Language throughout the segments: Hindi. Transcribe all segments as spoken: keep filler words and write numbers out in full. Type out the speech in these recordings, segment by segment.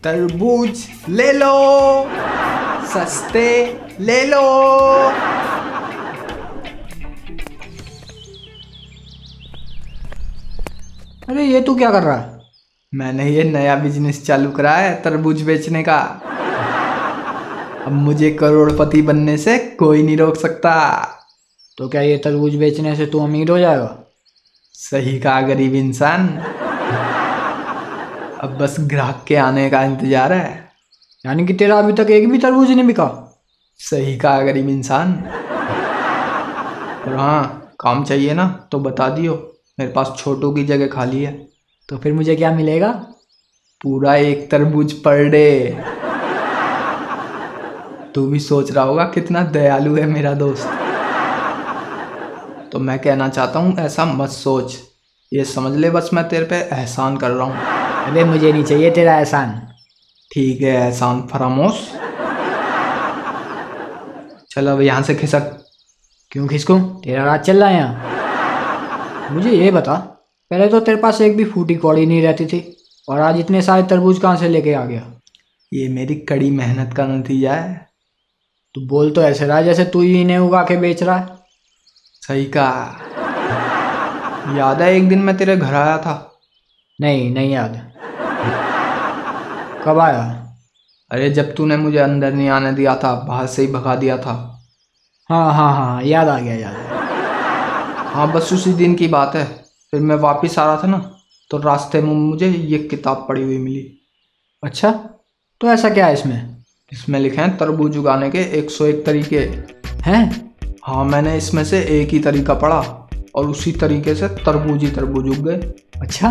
तरबूज ले लो, सस्ते ले लो। अरे ये तू क्या कर रहा है? मैंने ये नया बिजनेस चालू करा है तरबूज बेचने का। अब मुझे करोड़पति बनने से कोई नहीं रोक सकता। तो क्या ये तरबूज बेचने से तू अमीर हो जाएगा? सही कहा गरीब इंसान। अब बस ग्राहक के आने का इंतजार है। यानी कि तेरा अभी तक एक भी तरबूज नहीं बिका? सही कहा गरीब इंसान। और हाँ, काम चाहिए ना तो बता दियो, मेरे पास छोटू की जगह खाली है। तो फिर मुझे क्या मिलेगा? पूरा एक तरबूज पर डे। तू भी सोच रहा होगा कितना दयालु है मेरा दोस्त। तो मैं कहना चाहता हूँ ऐसा मत सोच, ये समझ ले बस मैं तेरे पे एहसान कर रहा हूँ। अरे मुझे नहीं चाहिए तेरा एहसान। ठीक है, एहसान फरामोश। चल अब यहाँ से खिसक। क्यों खिसकूं? तेरा राज चल रहा है यहाँ। मुझे ये बता, पहले तो तेरे पास एक भी फूटी कौड़ी नहीं रहती थी, और आज इतने सारे तरबूज कहाँ से लेके आ गया? ये मेरी कड़ी मेहनत का नतीजा है। तू बोल तो ऐसे रहा जैसे तू ही इन्हें उगा के बेच रहा है। सही कहा। याद है एक दिन मैं तेरे घर आया था? नहीं नहीं याद। कब आया? अरे जब तूने मुझे अंदर नहीं आने दिया था, बाहर से ही भगा दिया था। हाँ हाँ हाँ, याद आ गया याद आ गया। हाँ बस उसी दिन की बात है। फिर मैं वापस आ रहा था ना, तो रास्ते में मुझे ये किताब पड़ी हुई मिली। अच्छा, तो ऐसा क्या है इसमें? इसमें लिखे हैं तरबूज उगाने के एक सौ एक तरीके हैं। हाँ, मैंने इसमें से एक ही तरीका पढ़ा और उसी तरीके से तरबूज ही तरबूज उग गए। अच्छा,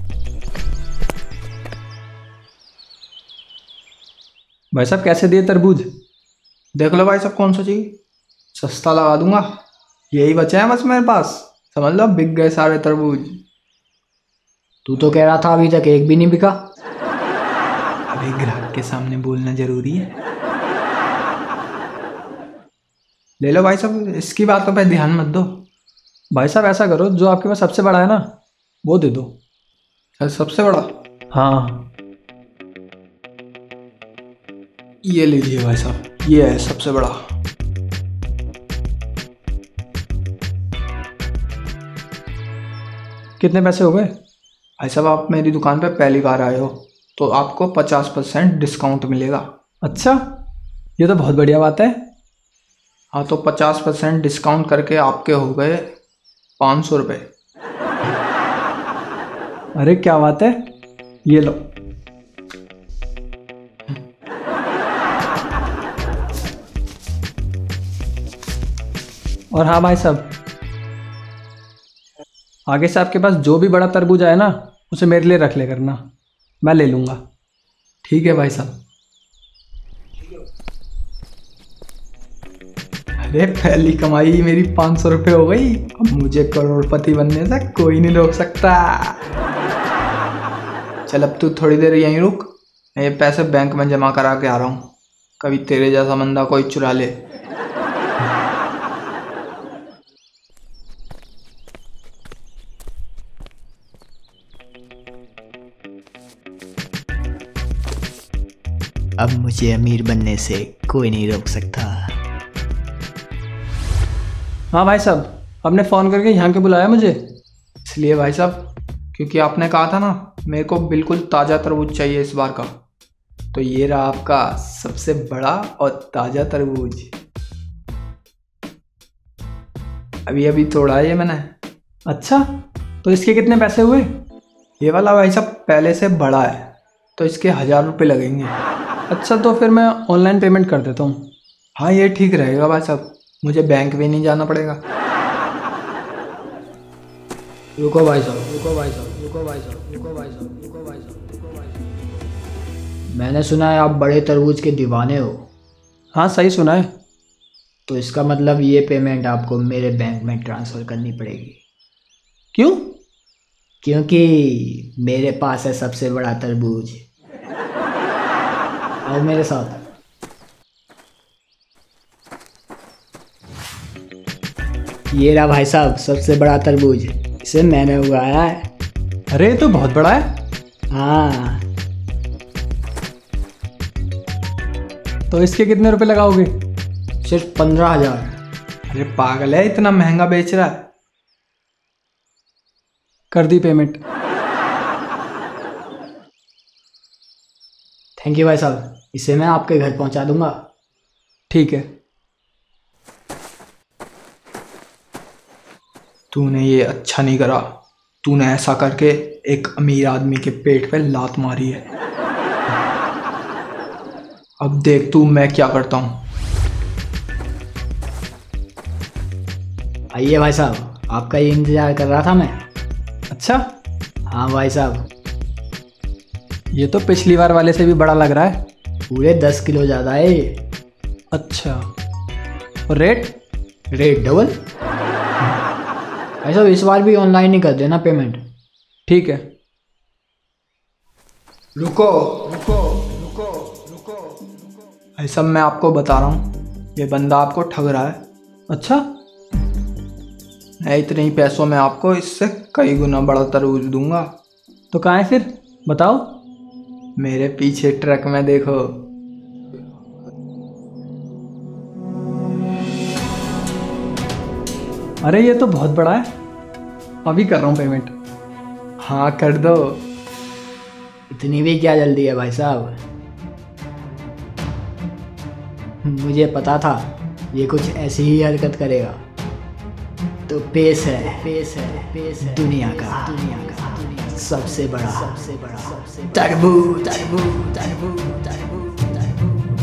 भाई साहब कैसे दिए तरबूज? देख लो भाई साहब, कौन सा चाहिए, सस्ता लगा दूंगा। यही बचे हैं बस मेरे पास, समझ लो बिक गए सारे तरबूज। तू तो कह रहा था अभी तक एक भी नहीं बिका। अभी ग्राहक के सामने बोलना जरूरी है। ले लो भाई साहब, इसकी बातों पे ध्यान मत दो। भाई साहब ऐसा करो, जो आपके पास सबसे बड़ा है ना वो दे दो। सर सबसे बड़ा? हाँ, ये लीजिए भाई साहब, ये है सबसे बड़ा। कितने पैसे हो गए? भाई साहब आप मेरी दुकान पे पहली बार आए हो तो आपको पचास परसेंट डिस्काउंट मिलेगा। अच्छा, ये तो बहुत बढ़िया बात है। हाँ तो पचास परसेंट डिस्काउंट करके आपके हो गए पाँच सौ रुपये। अरे क्या बात है, ये लो। और हाँ भाई साहब, आगे से आपके पास जो भी बड़ा तरबूज आए ना उसे मेरे लिए रख ले करना, मैं ले लूँगा। ठीक है भाई साहब। अरे पहली कमाई ही मेरी पाँच सौ रुपये हो गई। अब मुझे करोड़पति बनने से कोई नहीं रोक सकता। चल अब तू थोड़ी देर यहीं रुक, मैं ये पैसे बैंक में जमा करा के आ रहा हूँ, कभी तेरे जैसा बंदा कोई चुरा ले। अब मुझे अमीर बनने से कोई नहीं रोक सकता। हाँ भाई साहब, आपने फ़ोन करके यहाँ के बुलाया मुझे? इसलिए भाई साहब क्योंकि आपने कहा था ना मेरे को बिल्कुल ताज़ा तरबूज चाहिए इस बार का, तो ये रहा आपका सबसे बड़ा और ताज़ा तरबूज। अभी अभी तोड़ा है ये मैंने। अच्छा, तो इसके कितने पैसे हुए? ये वाला भाई साहब पहले से बड़ा है तो इसके हज़ार रुपये लगेंगे। अच्छा, तो फिर मैं ऑनलाइन पेमेंट कर देता हूँ। हाँ ये ठीक रहेगा भाई साहब, मुझे बैंक भी नहीं जाना पड़ेगा। रुको भाई साहब, रुको भाई साहब, रुको भाई साहब, रुको भाई साहब, रुको भाई साहब, रुको भाई साहब। मैंने सुना है आप बड़े तरबूज के दीवाने हो। हाँ सही सुना है। तो इसका मतलब ये पेमेंट आपको मेरे बैंक में ट्रांसफ़र करनी पड़ेगी। क्यों? क्योंकि मेरे पास है सबसे बड़ा तरबूज। आओ मेरे साथ। ये रहा भाई साहब सबसे बड़ा तरबूज, इसे मैंने उगाया है। अरे तो बहुत बड़ा है। हाँ, तो इसके कितने रुपए लगाओगे? सिर्फ पंद्रह हजार। अरे पागल है, इतना महंगा बेच रहा है। कर दी पेमेंट। थैंक यू भाई साहब, इसे मैं आपके घर पहुंचा दूंगा। ठीक है। तूने ये अच्छा नहीं करा। तूने ऐसा करके एक अमीर आदमी के पेट पे लात मारी है। अब देख तू मैं क्या करता हूँ। आइए भाई साहब, आपका ये इंतजार कर रहा था मैं। अच्छा, हाँ भाई साहब, ये तो पिछली बार वाले से भी बड़ा लग रहा है। पूरे दस किलो ज़्यादा है ये। अच्छा, और रेट? Rate double. भाई साहब इस बार भी ऑनलाइन ही कर देना पेमेंट। ठीक है। रुको रुको रुको रुको रुको ऐसा मैं आपको बता रहा हूँ, ये बंदा आपको ठग रहा है। अच्छा, मैं इतने ही पैसों में आपको इससे कई गुना बड़ा तरबूज दूंगा। तो कहाँ है फिर, बताओ। मेरे पीछे ट्रक में देखो। अरे ये तो बहुत बड़ा है। अभी कर रहा हूँ पेमेंट। हाँ कर दो। इतनी भी क्या जल्दी है भाई साहब, मुझे पता था ये कुछ ऐसी ही हरकत करेगा। तो पेश है पेश है पेश है दुनिया का दुनिया का दुनिया सबसे बड़ा सबसे बड़ा सबसे तरबूज तरबूज तरबूज तरबूज तरबूज।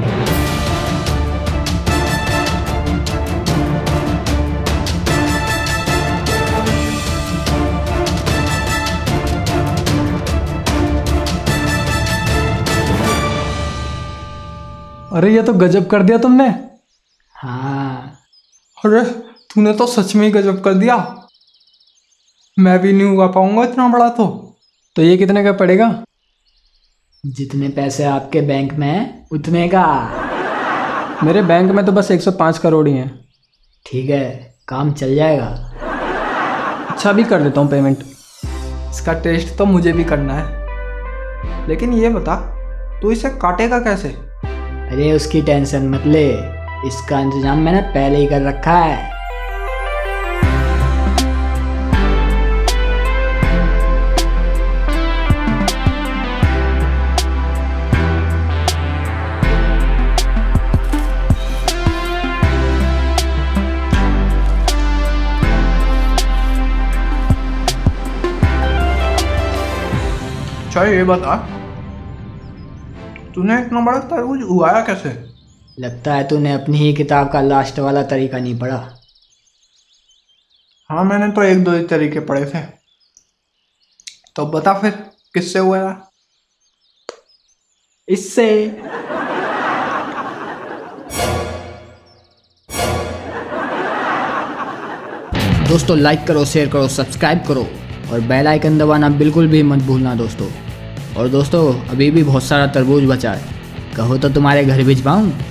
अरे ये तो गजब कर दिया तुमने। हाँ। अरे तूने तो सच में ही गजब कर दिया। मैं भी नहीं उगा पाऊंगा इतना बड़ा। तो तो ये कितने का पड़ेगा? जितने पैसे आपके बैंक में हैं उतने का। मेरे बैंक में तो बस एक सौ पाँच करोड़ ही हैं। ठीक है, काम चल जाएगा। अच्छा, भी कर देता हूँ पेमेंट। इसका टेस्ट तो मुझे भी करना है, लेकिन ये बता तू इसे काटेगा कैसे? अरे उसकी टेंशन मत ले, इसका इंतजाम मैंने पहले ही कर रखा है। चल ये बता, तूने इतना बड़ा तरबूज उगाया कैसे? लगता है तूने अपनी ही किताब का लास्ट वाला तरीका नहीं पढ़ा। हाँ मैंने तो एक दो ही तरीके पढ़े थे। तो बता फिर किससे हुआ? इससे। दोस्तों लाइक करो, शेयर करो, सब्सक्राइब करो और बेल आइकन दबाना बिल्कुल भी मत भूलना दोस्तों। और दोस्तों अभी भी बहुत सारा तरबूज बचा है, कहो तो तुम्हारे घर भिजवाऊं?